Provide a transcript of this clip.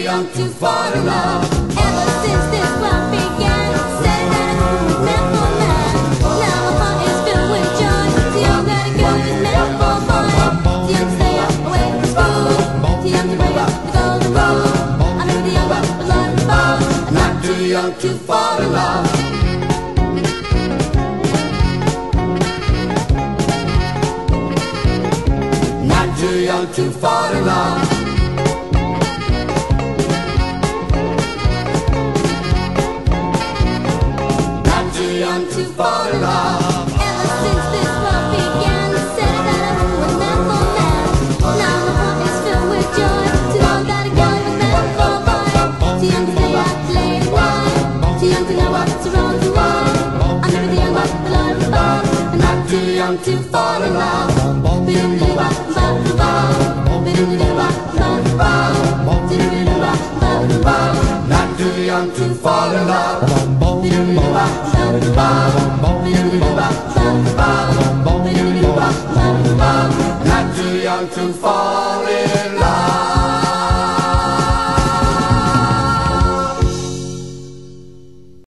young to fall in love. Ever since this world began, said that I was meant for man. Now my heart is filled with joy. Too young that a girl is meant for boy. Too young to stay up away from school. Too young to break up the golden rule. I may be young but Lord above, I'm not Too young to fall in love. Not too young to fall in love. Not too young to fall in love. ever since this world began, said that I was meant for man. Now my heart is filled with joy. Too young that a girl was meant for boy. Too young to stay up late and wide. Too young to know what's wrong to why. I'm never the young but the Lord above, I'm not Too young to fall in love. Not too young to fall in love. Not too young to fall in love.